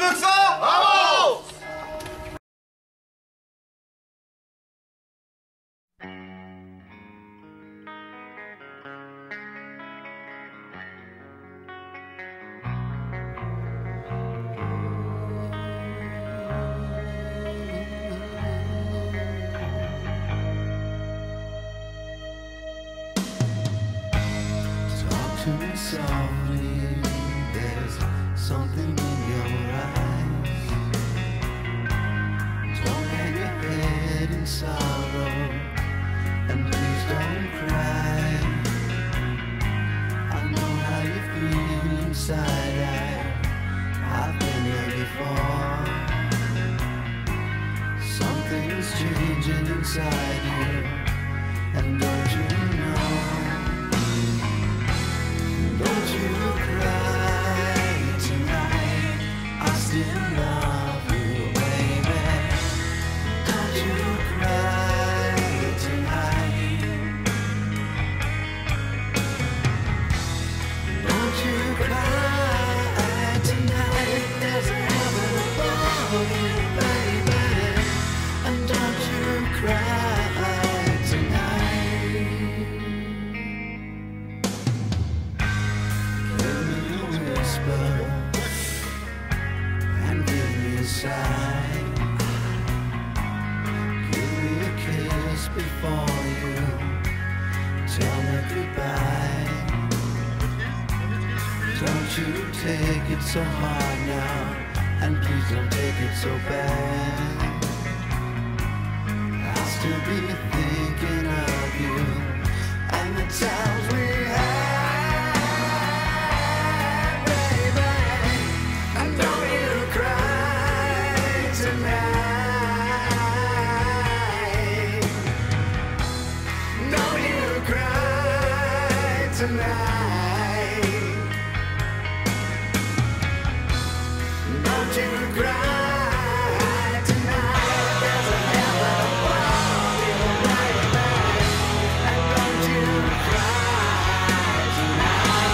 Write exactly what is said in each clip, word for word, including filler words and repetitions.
mieux que ça? Bravo! To me softly, there's something in your eyes. Don't hang your head in sorrow, and please don't cry. I know how you feel inside. I, I've been there before. Something's changing inside you, and don't you know? Don't you cry tonight, I still love you, baby. Don't you cry tonight. Don't you cry tonight, there's a heaven above you, baby. And don't you cry tonight. And give me a sign. Give me a kiss before you tell me goodbye. Don't you take it so hard now, and please don't take it so bad. I'll still be thinking of you and the times we had. Tonight, don't you cry tonight, there's a heaven above you, baby, and don't you cry tonight.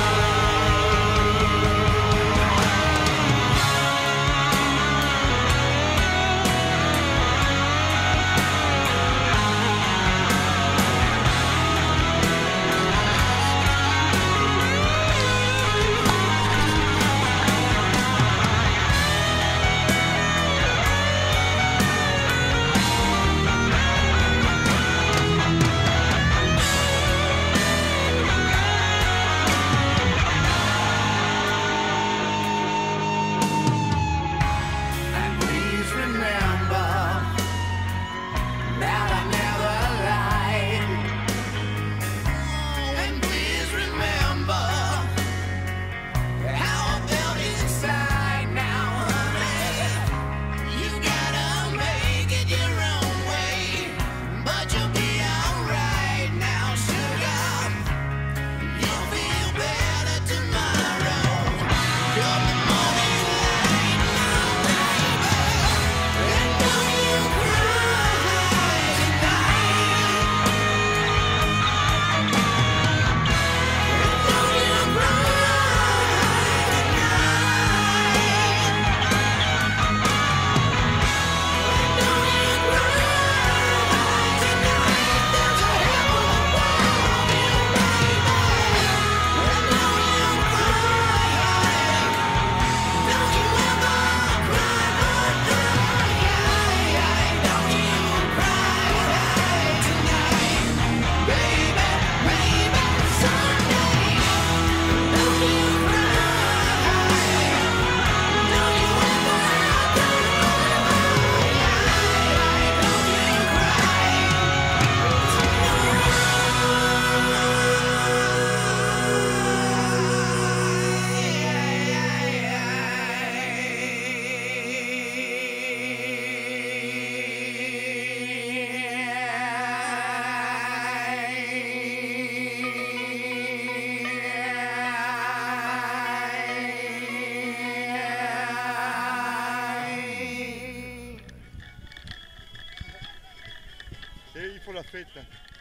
Et il faut la fête.